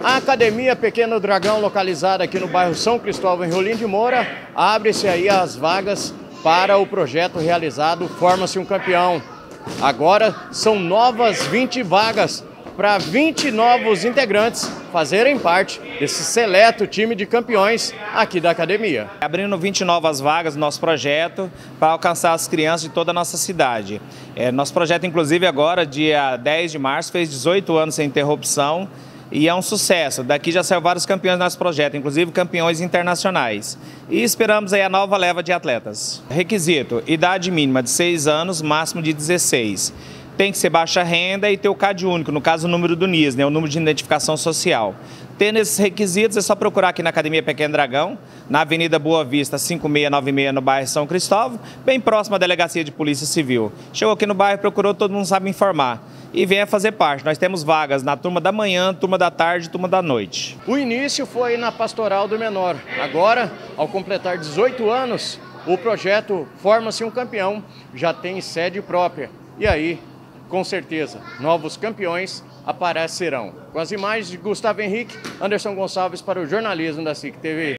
A Academia Pequeno Dragão, localizada aqui no bairro São Cristóvão, em Rolim de Moura, abre-se aí as vagas para o projeto realizado Forma-se um Campeão. Agora são novas 20 vagas para 20 novos integrantes fazerem parte desse seleto time de campeões aqui da academia. Abrindo 20 novas vagas no nosso projeto para alcançar as crianças de toda a nossa cidade. Nosso projeto, inclusive, agora, dia 10 de março, fez 18 anos sem interrupção e é um sucesso. Daqui já saiu vários campeões do nosso projeto, inclusive campeões internacionais. E esperamos aí a nova leva de atletas. Requisito: idade mínima de 6 anos, máximo de 16. Tem que ser baixa renda e ter o CAD único, no caso o número do NIS, o número de identificação social. Tendo esses requisitos, é só procurar aqui na Academia Pequeno Dragão, na Avenida Boa Vista, 5696, no bairro São Cristóvão, bem próximo à Delegacia de Polícia Civil. Chegou aqui no bairro, procurou, todo mundo sabe informar. E venha fazer parte. Nós temos vagas na turma da manhã, turma da tarde e turma da noite. O início foi na Pastoral do Menor. Agora, ao completar 18 anos, o projeto Forma-se um Campeão já tem sede própria. E aí, com certeza, novos campeões aparecerão. Com as imagens de Gustavo Henrique, Anderson Gonçalves para o jornalismo da SIC TV.